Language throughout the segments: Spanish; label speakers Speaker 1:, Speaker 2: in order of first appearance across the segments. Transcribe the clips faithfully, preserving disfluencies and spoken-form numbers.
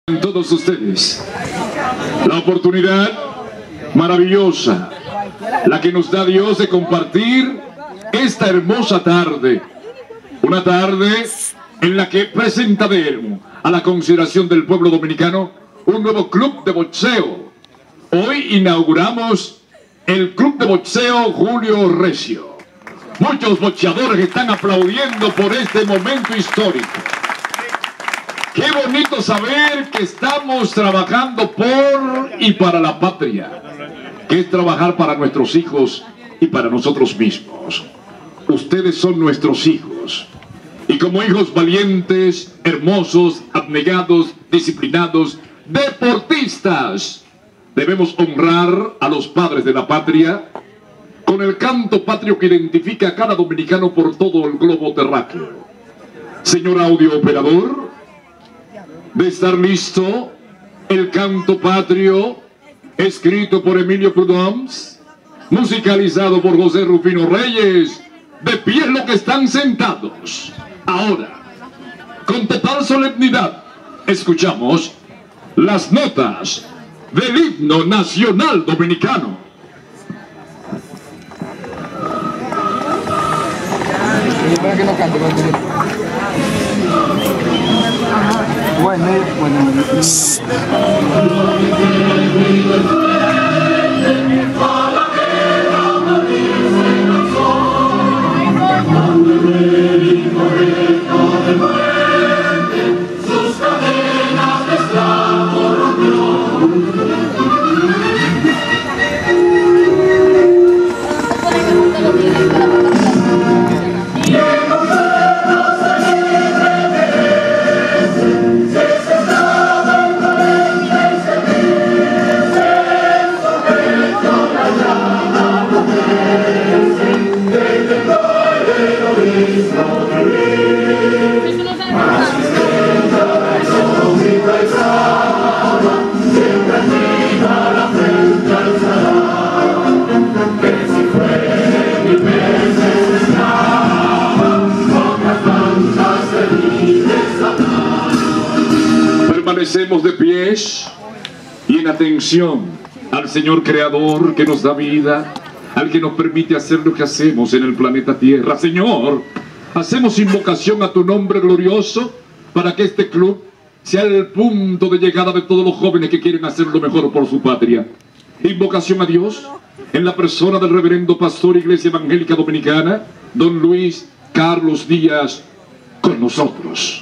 Speaker 1: En todos ustedes la oportunidad maravillosa, la que nos da Dios de compartir esta hermosa tarde, una tarde en la que presentaremos a la consideración del pueblo dominicano un nuevo club de boxeo. Hoy inauguramos el club de boxeo Julio Recio. Muchos boxeadores están aplaudiendo por este momento histórico. Qué bonito saber que estamos trabajando por y para la patria, que es trabajar para nuestros hijos y para nosotros mismos. Ustedes son nuestros hijos, y como hijos valientes, hermosos, abnegados, disciplinados, deportistas, debemos honrar a los padres de la patria con el canto patrio que identifica a cada dominicano por todo el globo terráqueo. Señor audio operador, de estar listo el canto patrio escrito por Emilio Prudhomme, musicalizado por José Rufino Reyes. De pie lo que están sentados. Ahora, con total solemnidad, escuchamos las notas del himno nacional dominicano.
Speaker 2: Bueno, bueno.
Speaker 3: Sus cadenas de esclavo rompió.
Speaker 1: Permanecemos de pies y en atención al Señor Creador que nos da vida, al que nos permite hacer lo que hacemos en el planeta Tierra. Señor, hacemos invocación a tu nombre glorioso para que este club sea el punto de llegada de todos los jóvenes que quieren hacer lo mejor por su patria. Invocación a Dios en la persona del reverendo pastor Iglesia Evangélica Dominicana, don Luis Carlos Díaz, con nosotros.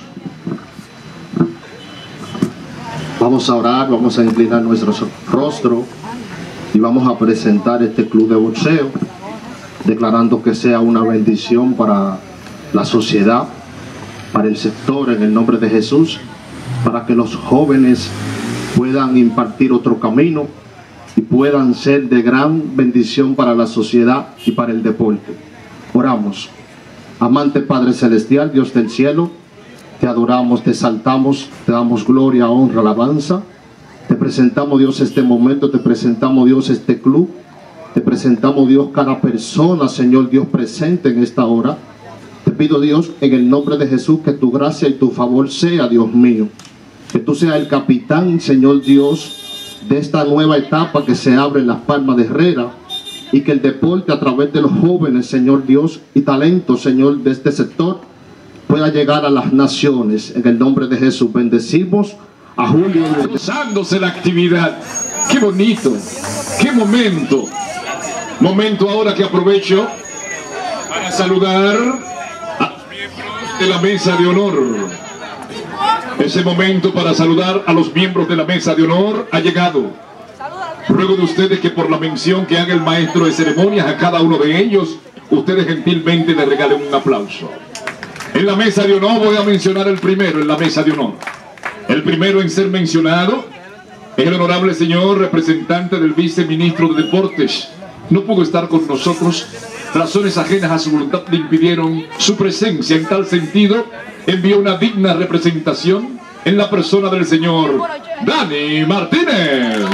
Speaker 4: Vamos a orar, vamos a inclinar nuestro rostro y vamos a presentar este club de boxeo, declarando que sea una bendición para la sociedad, para el sector, en el nombre de Jesús, para que los jóvenes puedan impartir otro camino y puedan ser de gran bendición para la sociedad y para el deporte. Oramos. Amante Padre Celestial, Dios del cielo, te adoramos, te exaltamos, te damos gloria, honra, alabanza. Te presentamos, Dios, este momento, te presentamos, Dios, este club. Te presentamos, Dios, cada persona, Señor Dios, presente en esta hora. Te pido, Dios, en el nombre de Jesús, que tu gracia y tu favor sea, Dios mío. Que tú seas el capitán, Señor Dios, de esta nueva etapa que se abre en Las Palmas de Herrera. Y que el deporte a través de los jóvenes, Señor Dios, y talentos, Señor, de este sector, pueda llegar a las naciones. En el nombre de Jesús bendecimos a Julio.
Speaker 1: Gozándose la actividad. Qué bonito, qué momento. Momento ahora que aprovecho para saludar a los miembros de la mesa de honor. Ese momento para saludar a los miembros de la mesa de honor ha llegado. Ruego de ustedes que por la mención que haga el maestro de ceremonias a cada uno de ellos, ustedes gentilmente le regalen un aplauso. En la mesa de honor voy a mencionar el primero en la mesa de honor. El primero en ser mencionado es el honorable señor representante del viceministro de Deportes. No pudo estar con nosotros, razones ajenas a su voluntad le impidieron su presencia. En tal sentido, envió una digna representación en la persona del señor Dani Martínez.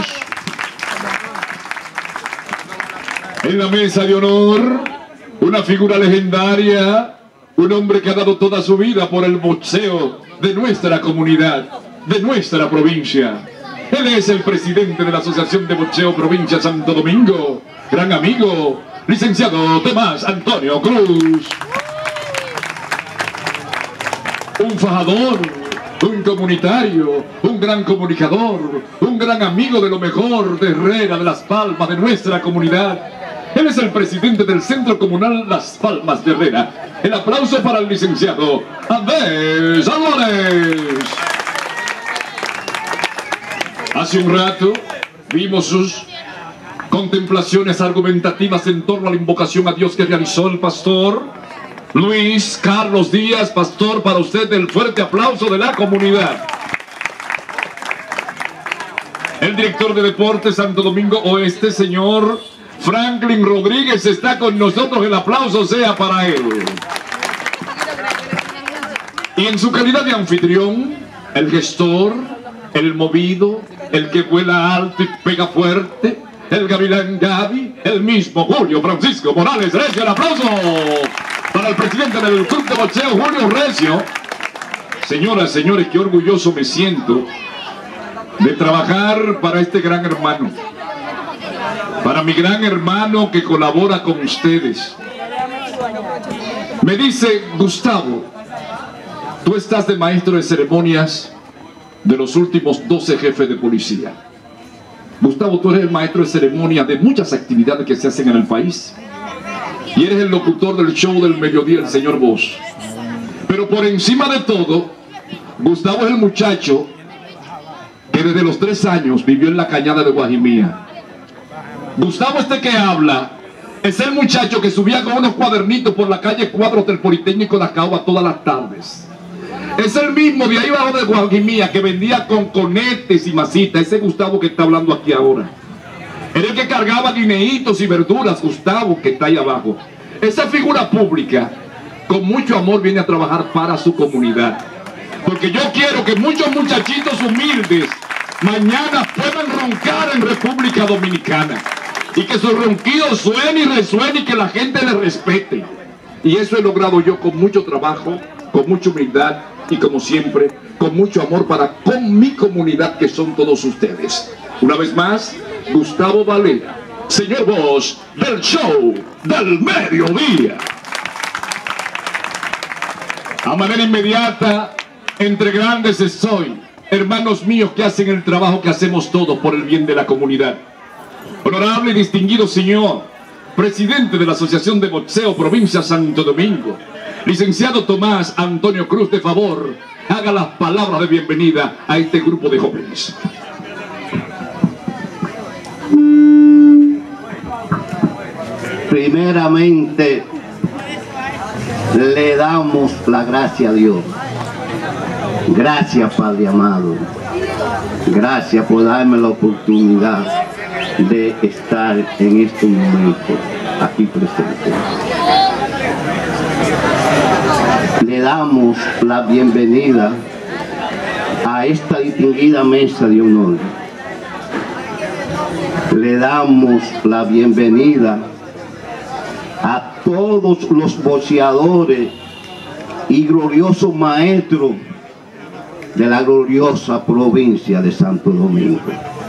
Speaker 1: En la mesa de honor, una figura legendaria, un hombre que ha dado toda su vida por el boxeo de nuestra comunidad. de nuestra provincia. Él es el presidente de la Asociación de Boxeo Provincia Santo Domingo, gran amigo, licenciado Tomás Antonio Cruz. Un fajador, un comunitario, un gran comunicador, un gran amigo de lo mejor de Herrera, de Las Palmas, de nuestra comunidad. Él es el presidente del Centro Comunal Las Palmas de Herrera. El aplauso para el licenciado Andrés Álvarez. Hace un rato vimos sus contemplaciones argumentativas en torno a la invocación a Dios que realizó el pastor Luis Carlos Díaz. Pastor, para usted el fuerte aplauso de la comunidad. El director de Deportes Santo Domingo Oeste, señor Franklin Rodríguez, está con nosotros. El aplauso sea para él. Y en su calidad de anfitrión, el gestor, el movido, el que vuela alto y pega fuerte, el gavilán Gaby, el mismo Julio Francisco Morales Recio. El aplauso para el presidente del Club de Boxeo, Julio Recio. Señoras, señores, qué orgulloso me siento de trabajar para este gran hermano, para mi gran hermano que colabora con ustedes. Me dice: Gustavo, tú estás de maestro de ceremonias de los últimos doce jefes de policía. Gustavo, tú eres el maestro de ceremonias de muchas actividades que se hacen en el país. Y eres el locutor del show del mediodía, el señor Bosch. Pero por encima de todo, Gustavo es el muchacho que desde los tres años vivió en la cañada de Guajimía. Gustavo, este que habla, es el muchacho que subía con unos cuadernitos por la calle cuatro del Politécnico de Acaoba todas las tardes. Es el mismo de ahí abajo de Guajimía que vendía conconetes y masitas. Ese Gustavo que está hablando aquí ahora. Era el que cargaba guineitos y verduras, Gustavo, que está ahí abajo. Esa figura pública, con mucho amor, viene a trabajar para su comunidad. Porque yo quiero que muchos muchachitos humildes mañana puedan roncar en República Dominicana. Y que su ronquido suene y resuene y que la gente le respete. Y eso he logrado yo con mucho trabajo, con mucha humildad y, como siempre, con mucho amor para con mi comunidad, que son todos ustedes. Una vez más, Gustavo Valera, señor Bosch del show del mediodía. A manera inmediata, entre grandes estoy, hermanos míos que hacen el trabajo que hacemos todos por el bien de la comunidad. Honorable y distinguido señor presidente de la Asociación de Boxeo Provincia Santo Domingo, licenciado Tomás Antonio Cruz, de favor, haga las palabras de bienvenida a este grupo de jóvenes.
Speaker 5: Primeramente, le damos la gracia a Dios. Gracias, Padre amado. Gracias por darme la oportunidad de estar en este momento aquí presente. Le damos la bienvenida a esta distinguida mesa de honor. Le damos la bienvenida a todos los boxeadores y gloriosos maestros de la gloriosa provincia de Santo Domingo.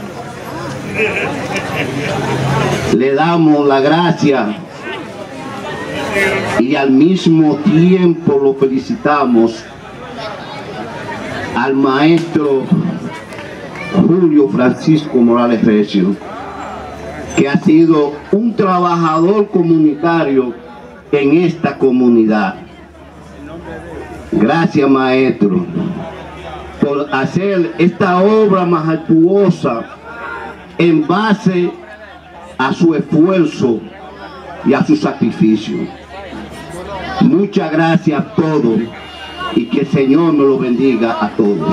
Speaker 5: Le damos la gracia y al mismo tiempo lo felicitamos al maestro Julio Francisco Morales Recio, que ha sido un trabajador comunitario en esta comunidad. Gracias, maestro, por hacer esta obra majestuosa en base a su esfuerzo y a su sacrificio. Muchas gracias a todos y que el Señor me lo bendiga a todos.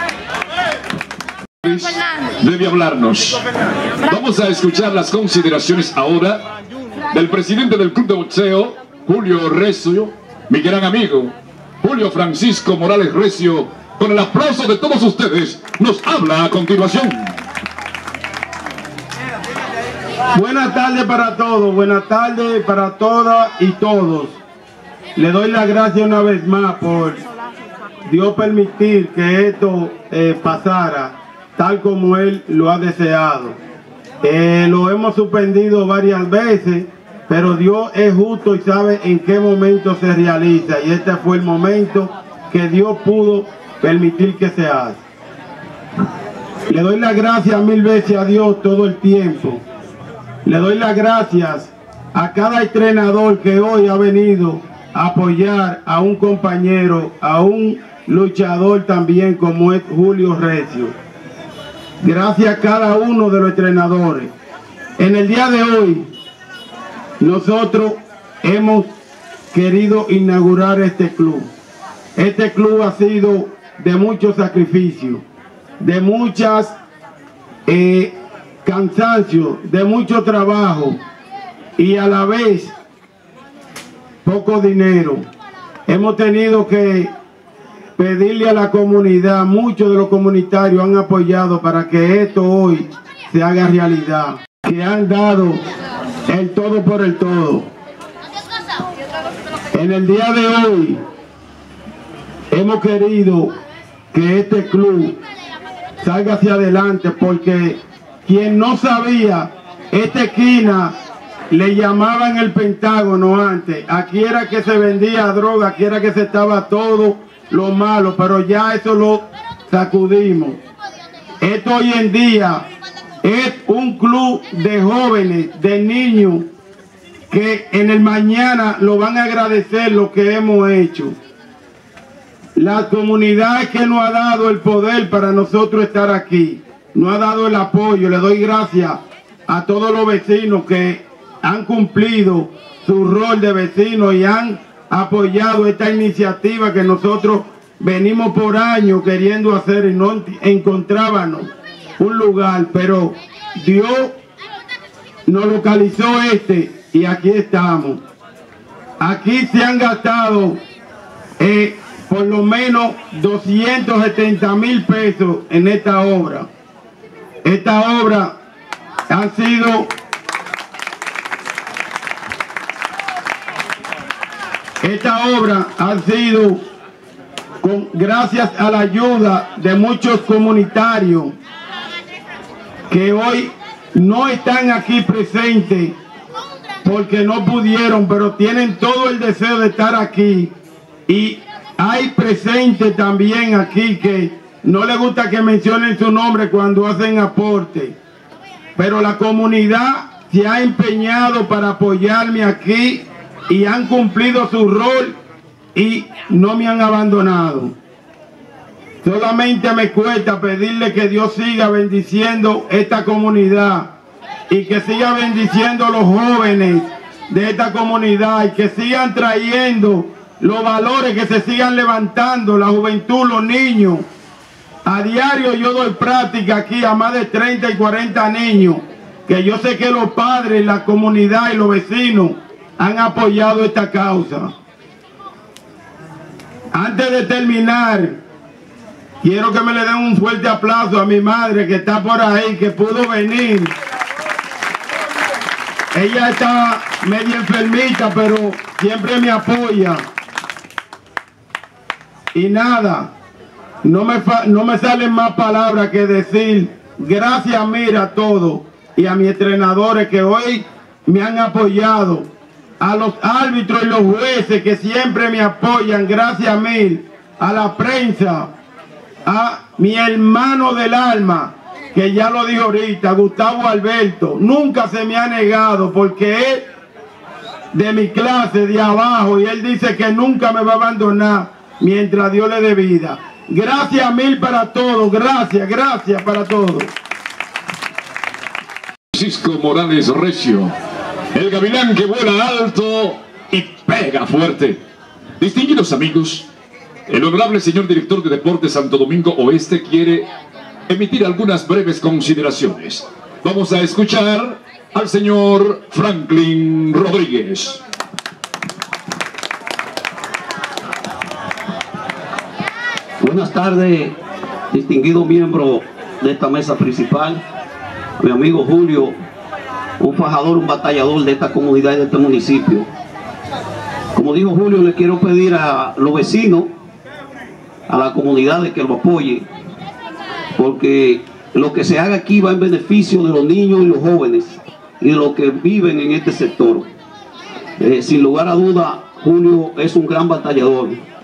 Speaker 1: Debe hablarnos. Vamos a escuchar las consideraciones ahora del presidente del Club de Boxeo, Julio Recio, mi gran amigo Julio Francisco Morales Recio. Con el aplauso de todos ustedes, nos habla a continuación.
Speaker 2: Buenas tardes para todos, buenas tardes para todas y todos. Le doy las gracias una vez más por Dios permitir que esto eh, pasara tal como Él lo ha deseado. Eh, lo hemos suspendido varias veces, pero Dios es justo y sabe en qué momento se realiza, y este fue el momento que Dios pudo permitir que se haga. Le doy las gracias mil veces a Dios todo el tiempo. Le doy las gracias a cada entrenador que hoy ha venido a apoyar a un compañero, a un luchador también como es Julio Recio. Gracias a cada uno de los entrenadores. En el día de hoy, nosotros hemos querido inaugurar este club. Este club ha sido de mucho sacrificio, de muchas eh, cansancio, de mucho trabajo y a la vez poco dinero. Hemos tenido que pedirle a la comunidad, muchos de los comunitarios han apoyado para que esto hoy se haga realidad, que han dado el todo por el todo. En el día de hoy hemos querido que este club salga hacia adelante, porque quien no sabía, esta esquina le llamaban el Pentágono antes. Aquí era que se vendía droga, aquí era que se estaba todo lo malo, pero ya eso lo sacudimos. Esto hoy en día es un club de jóvenes, de niños, que en el mañana lo van a agradecer lo que hemos hecho. La comunidad que nos ha dado el poder para nosotros estar aquí, nos ha dado el apoyo. Le doy gracias a todos los vecinos que han cumplido su rol de vecinos y han apoyado esta iniciativa que nosotros venimos por años queriendo hacer y no encontrábamos un lugar, pero Dios nos localizó este y aquí estamos. Aquí se han gastado eh, por lo menos doscientos setenta mil pesos en esta obra. Esta obra ha sido esta obra ha sido con, gracias a la ayuda de muchos comunitarios que hoy no están aquí presentes porque no pudieron, pero tienen todo el deseo de estar aquí. Y hay presentes también aquí que no les gusta que mencionen su nombre cuando hacen aporte, pero la comunidad se ha empeñado para apoyarme aquí y han cumplido su rol y no me han abandonado. Solamente me cuesta pedirle que Dios siga bendiciendo esta comunidad y que siga bendiciendo a los jóvenes de esta comunidad y que sigan trayendo los valores, que se sigan levantando la juventud, los niños. A diario yo doy práctica aquí a más de treinta y cuarenta niños, que yo sé que los padres, la comunidad y los vecinos han apoyado esta causa. Antes de terminar, quiero que me le den un fuerte aplauso a mi madre que está por ahí, que pudo venir. Ella está medio enfermita, pero siempre me apoya. Y nada, no me, no me salen más palabras que decir gracias, mira, a todos y a mis entrenadores que hoy me han apoyado, a los árbitros y los jueces que siempre me apoyan, gracias mil, a la prensa, a mi hermano del alma, que ya lo dijo ahorita, Gustavo Alberto, nunca se me ha negado porque es de mi clase, de abajo, y él dice que nunca me va a abandonar mientras Dios le dé vida. Gracias mil para todos, gracias, gracias para todos.
Speaker 1: Francisco Morales Recio, el gavilán que vuela alto y pega fuerte. Distinguidos amigos, el honorable señor director de Deportes Santo Domingo Oeste quiere emitir algunas breves consideraciones. Vamos a escuchar al señor Franklin Rodríguez.
Speaker 5: Buenas tardes, distinguido miembro de esta mesa principal, mi amigo Julio, un fajador, un batallador de esta comunidad y de este municipio. Como dijo Julio, le quiero pedir a los vecinos a la comunidad de que lo apoye, porque lo que se haga aquí va en beneficio de los niños y los jóvenes y de los que viven en este sector. Eh, sin lugar a duda, Julio es un gran batallador,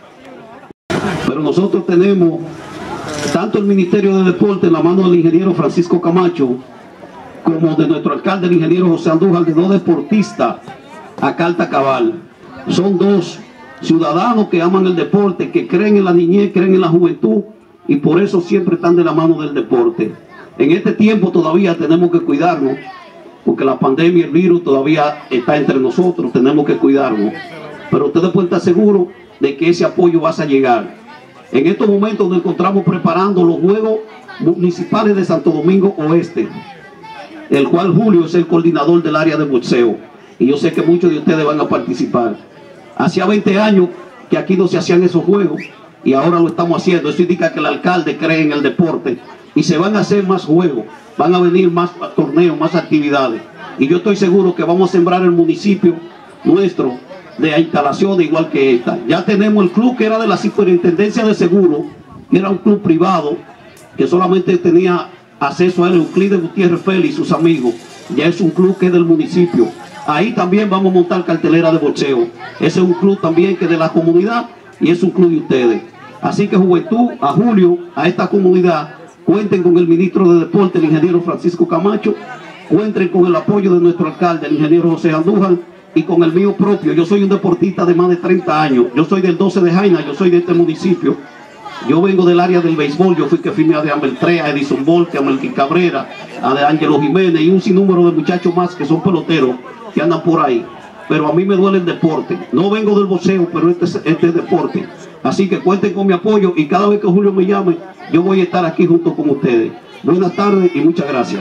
Speaker 5: pero nosotros tenemos tanto el Ministerio de Deporte en la mano del ingeniero Francisco Camacho como de nuestro alcalde, el ingeniero José Andújar, de dos deportistas a carta cabal. Son dos ciudadanos que aman el deporte, que creen en la niñez, creen en la juventud, y por eso siempre están de la mano del deporte. En este tiempo todavía tenemos que cuidarnos, porque la pandemia, el virus todavía está entre nosotros, tenemos que cuidarnos. Pero ustedes pueden estar seguros de que ese apoyo va a llegar. En estos momentos nos encontramos preparando los Juegos Municipales de Santo Domingo Oeste, el cual Julio es el coordinador del área de boxeo, y yo sé que muchos de ustedes van a participar. Hacía veinte años que aquí no se hacían esos juegos, y ahora lo estamos haciendo. Eso indica que el alcalde cree en el deporte, y se van a hacer más juegos, van a venir más torneos, más actividades, y yo estoy seguro que vamos a sembrar el municipio nuestro de instalaciones igual que esta. Ya tenemos el club que era de la Superintendencia de Seguros, que era un club privado, que solamente tenía acceso a él Euclides Gutiérrez Félix y sus amigos. Ya es un club que es del municipio. Ahí también vamos a montar cartelera de boxeo. Ese es un club también que es de la comunidad, y es un club de ustedes. Así que juventud, a Julio, a esta comunidad, cuenten con el ministro de Deporte, el ingeniero Francisco Camacho, cuenten con el apoyo de nuestro alcalde, el ingeniero José Andújar, y con el mío propio. Yo soy un deportista de más de treinta años. Yo soy del doce de Jaina, yo soy de este municipio. Yo vengo del área del béisbol. Yo fui que firmé a de Ambeltrea, a Edison Volque, a Melquín Cabrera, a de Ángelo Jiménez y un sinnúmero de muchachos más que son peloteros que andan por ahí. Pero a mí me duele el deporte. No vengo del boxeo, pero este es, este es deporte. Así que cuenten con mi apoyo, y cada vez que Julio me llame, yo voy a estar aquí junto con ustedes. Buenas tardes y muchas gracias.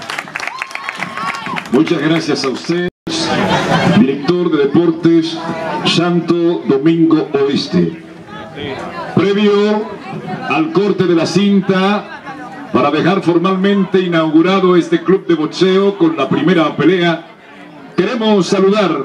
Speaker 1: Muchas gracias a usted, director de Deportes Santo Domingo Oeste. Previo al corte de la cinta, para dejar formalmente inaugurado este club de boxeo con la primera pelea, queremos saludar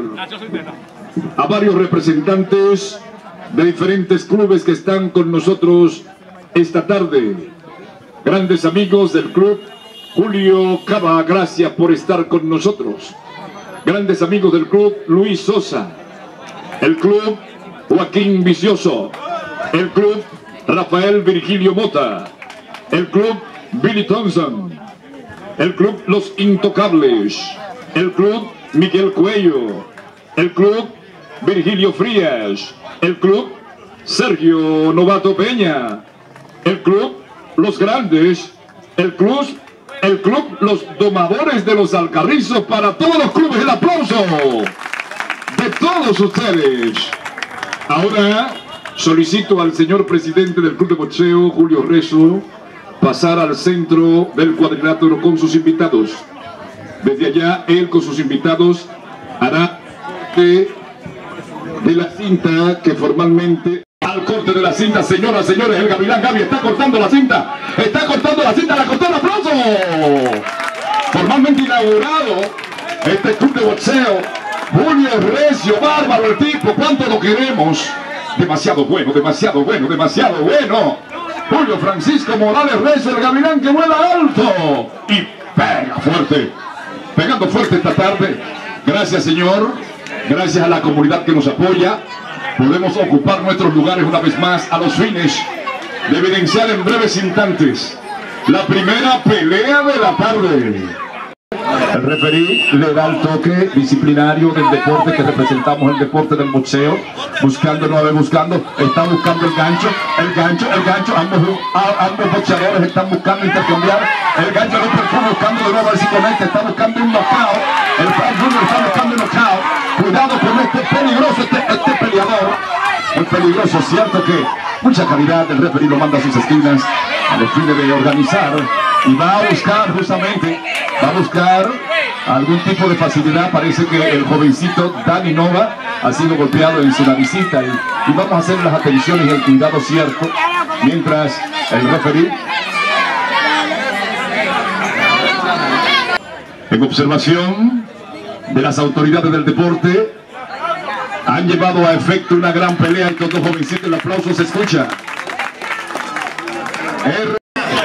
Speaker 1: a varios representantes de diferentes clubes que están con nosotros esta tarde. Grandes amigos del club Julio Cava, gracias por estar con nosotros. Grandes amigos del club Luis Sosa, el club Joaquín Vicioso, el club Rafael Virgilio Mota, el club Billy Thompson, el club Los Intocables, el club Miguel Cuello, el club Virgilio Frías, el club Sergio Novato Peña, el club Los Grandes, el club El club Los Domadores de los Alcarrizos. Para todos los clubes, el aplauso de todos ustedes. Ahora solicito al señor presidente del club de boxeo, Julio Rezo, pasar al centro del cuadrilátero con sus invitados. Desde allá, él con sus invitados hará de, de la cinta que formalmente... Al corte de la cinta, señoras, señores, el Gavilán Gaby está cortando la cinta, está cortando la cinta, la cortó, el aplauso. Formalmente inaugurado este club de boxeo, Julio Recio, bárbaro el tipo, cuánto lo queremos. Demasiado bueno, demasiado bueno, demasiado bueno. Julio Francisco Morales Recio, el Gavilán que vuela alto y pega fuerte, pegando fuerte esta tarde. Gracias, señor, gracias a la comunidad que nos apoya. Podemos ocupar nuestros lugares una vez más a los fines de evidenciar en breves instantes la primera pelea de la tarde. El referí le da el toque disciplinario del deporte que representamos, el deporte del boxeo, buscando, no ve buscando, está buscando el gancho, el gancho, el gancho, ambos, ambos boxeadores están buscando intercambiar, el gancho no está buscando de nuevo, a ver si conecta, está buscando un knockout, el Frank Junior está buscando un knockout, cuidado con este peligroso, este, este peleador, muy peligroso, cierto que mucha calidad, el referí lo manda a sus esquinas a los fines de organizar, y va a buscar justamente, va a buscar algún tipo de facilidad. Parece que el jovencito Dani Nova ha sido golpeado en su visita, y, y vamos a hacer las atenciones y el cuidado cierto, mientras el referí, en observación de las autoridades del deporte, han llevado a efecto una gran pelea. Estos dos jovencitos, el aplauso se escucha. R.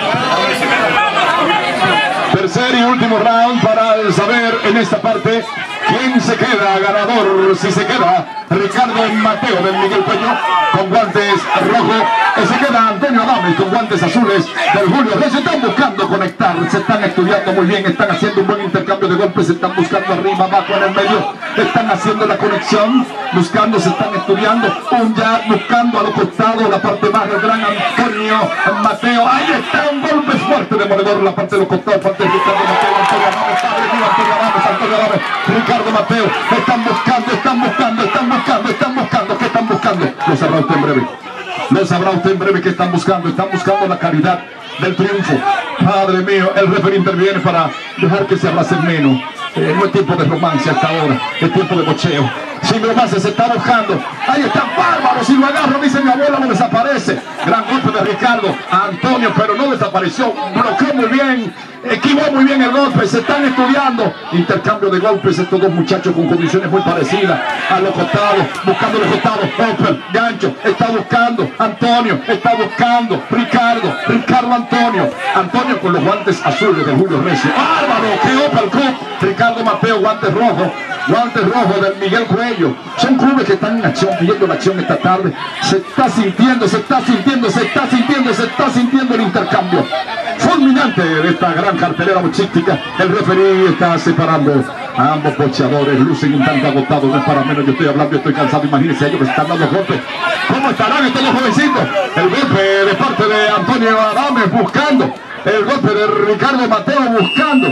Speaker 1: Tercer y último round para saber en esta parte quién se queda ganador. Si se queda Ricardo Mateo del Miguel Cuello con guantes rojos, se queda Antonio Adames con guantes azules del Julio Reyes. Se están buscando conectar, se están estudiando muy bien, están haciendo un buen intercambio de golpes, se están buscando arriba, abajo, en el medio, están haciendo la conexión, buscando, se están estudiando, un ya buscando a los costados, la parte más del gran Antonio Mateo. Ahí está un golpe fuerte de demoledor, la parte de los costados, parte de Ricardo Mateo, Antonio Adames, padre mío, Antonio Adames, Antonio Adames, Ricardo Mateo. Están buscando, están buscando, están buscando, están buscando, ¿qué están buscando? Lo sabrá usted en breve. Lo sabrá usted en breve que están buscando. Están buscando la calidad del triunfo. Padre mío, el referee interviene para dejar que se abracen menos. Eh, no es tiempo de romance hasta ahora, es tiempo de boxeo. Sin romance se está buscando. Ahí está bárbaro, si lo agarro, dice mi abuela, no desaparece. Gran golpe de Ricardo a Antonio, pero no desapareció. Bloqueó muy bien, esquivó muy bien el golpe. Se están estudiando. Intercambio de golpes, estos dos muchachos con condiciones muy parecidas. A los costados, buscando los costados. Golpe, gancho, está buscando. Antonio, está buscando. Ricardo, Ricardo Antonio. Antonio con los guantes azules de Julio Recio. Bárbaro, qué uppercut. Ricardo Mateo, guantes rojos. Guantes rojos del Miguel Cuello. Son clubes que están en acción, viendo la acción esta tarde. Se está sintiendo, se está sintiendo, se está sintiendo, se está sintiendo el intercambio fulminante de esta gran cartelera boxística. El referee está separando a ambos boxeadores. Lucen un tanto agotados, no es para menos. Yo estoy hablando, yo estoy cansado. Imagínense, ellos que están dando golpes. ¿Cómo estarán estos dos jovencitos? El golpe de parte de Antonio Adames buscando. El golpe de Ricardo Mateo buscando.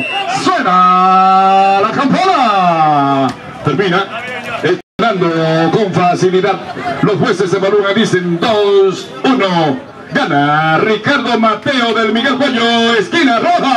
Speaker 1: Suena la campana. Termina. Ganando con facilidad. Los jueces evalúan, dicen dos uno. Gana Ricardo Mateo del Miguel Cuello, esquina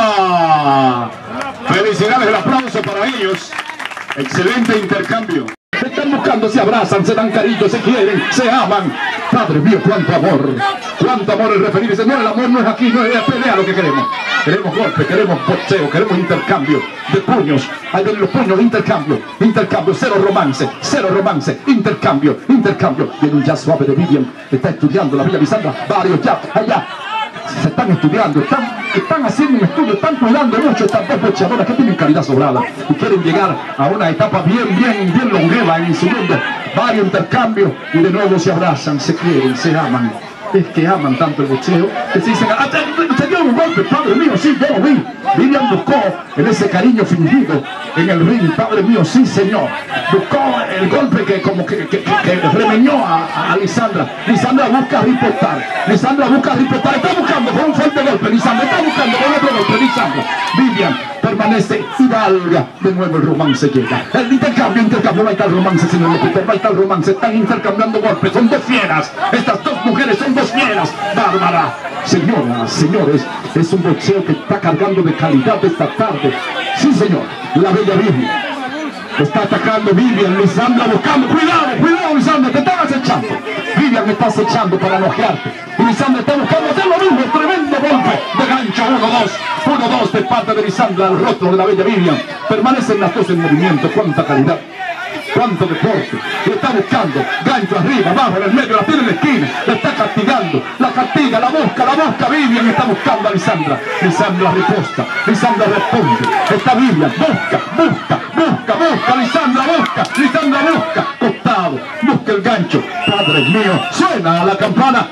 Speaker 1: roja. Felicidades, el aplauso para ellos. Excelente intercambio. Se están buscando, se abrazan, se dan cariño, se quieren, se aman. Padre mío, cuánto amor, cuánto amor. El referir dice, no, el amor no es aquí, no es pelea lo que queremos. Queremos golpe, queremos boxeo, queremos intercambio de puños. Ahí ven los puños, intercambio, intercambio, cero romance, cero romance, intercambio, intercambio. Viene un jazz suave de Vivian, está estudiando la Villa Lisandra, varios jazz, allá. Se están estudiando, están, están haciendo un estudio, están cuidando mucho estas dos boxeadoras que tienen calidad sobrada y quieren llegar a una etapa bien, bien, bien longeva en su mundo. Varios intercambios y de nuevo se abrazan, se quieren, se aman. Es que aman tanto el boxeo que se dicen, ah, se dio un golpe, padre mío, sí, yo lo vi. Vivian buscó en ese cariño fingido en el ring, padre mío, sí señor. Buscó el golpe que como que, que, que, que remeñó a, a Lisandra. Lisandra busca reportar, Lisandra busca reportar, está buscando con un fuerte golpe, Lisandra está buscando con otro golpe, Lisandra. Vivian permanece y valga, de nuevo el romance llega. El intercambio, intercambio, va a estar romance, señor locutor, va a estar romance, están intercambiando golpes, son dos fieras, estas dos mujeres son dos fieras. Bárbara, señoras, señores, es un boxeo que está cargando de calidad esta tarde. Sí señor, la bella Vivian está atacando. Vivian, Lisandra buscando, cuidado, cuidado Lisandra, te están acechando. Vivian me está acechando para enojarte y Lisandra está buscando hacer lo mismo. Tremendo golpe de gancho, uno dos, uno dos de parte de Lisandra al rostro de la bella Vivian. Permanecen las dos en movimiento, cuánta calidad, cuánto deporte. Lo está buscando, gancho arriba, abajo, en el medio, la tiene en la esquina, la está castigando, la castiga, la busca, la busca. Vivian está buscando a Lisandra. Lisandra riposta, Lisandra responde. Está Vivian, busca, busca, busca, busca, Lisandra busca, Lisandra busca, costado, busca el gancho. Padre mío, suena la campana.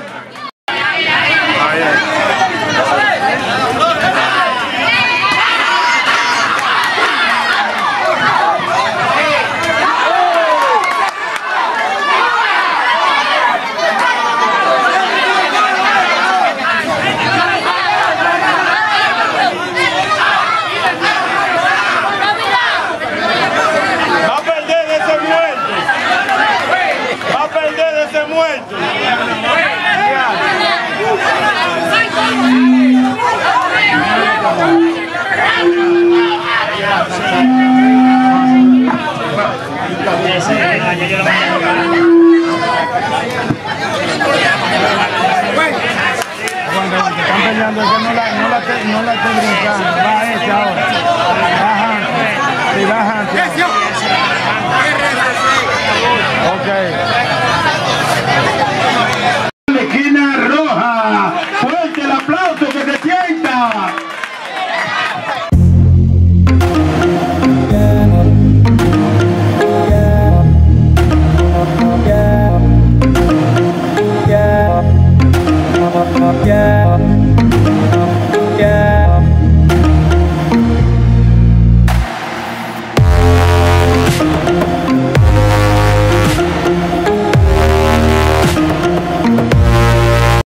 Speaker 6: Están peleando, que no la, no la, no la estoy brincando, va esta ahora, bajante, sí, bajante. Ok.